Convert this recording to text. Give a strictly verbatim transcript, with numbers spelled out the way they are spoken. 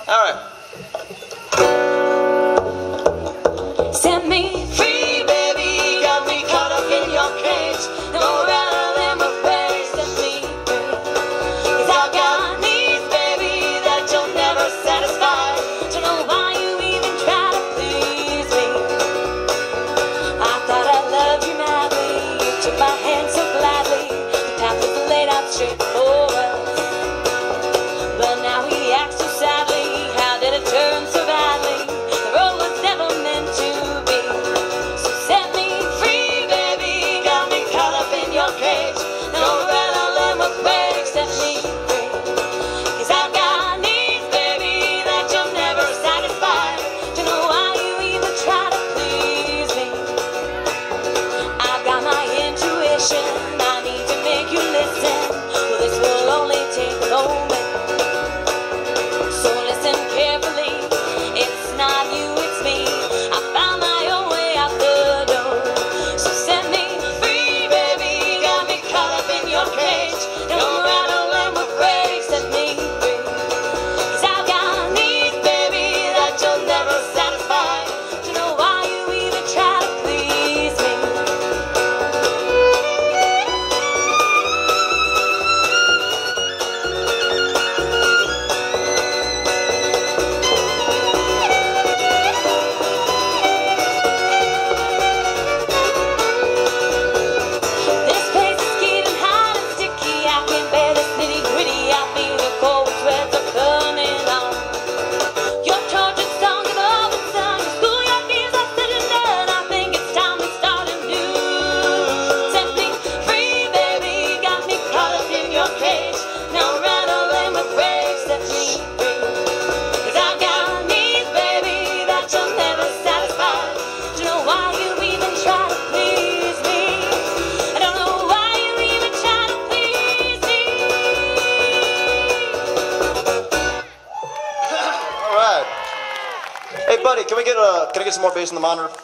All right. Set me free, baby. Got me caught up in your cage. No rather than my face. Set me free. 'Cause I've got needs, baby, that you'll never satisfy. Don't know why you even try to please me. I thought I loved you madly. You took my hand so gladly. The path was laid out straight for us. But now he acts so sadly. How did it turn so badly? The road was never meant to be. So set me free, baby. Got me caught up in your cage. No rather let my break. Set me free. 'Cause I've got needs, baby, that you'll never satisfy. Don't know why you even try to please me. I've got my intuition. I need to make you listen. Well, this will only take a moment. So listen carefully, it's not you, it's me. I found my own way out the door. So set me free, baby. Got me caught up in your cage. No rattle and will break. Set me free. 'Cause I've got needs, baby, that you'll never satisfy. Don't know why you even try to please me. This place is getting hot and sticky. I can't bear this nitty gritty. I feel the cold sweats are coming on. Your tortured songs have all been sung. Your schoolyard games are said and done. I think it's time to start anew. Set me free, baby. Got me caught up in your cage. No rattle and my break. Set me free. 'Cause I've got needs, baby, that you'll never satisfy. Don't know why you even try to please me. I don't know why you even try to please me. All right. Hey, buddy, can we get a? Can I get some more bass on the monitor?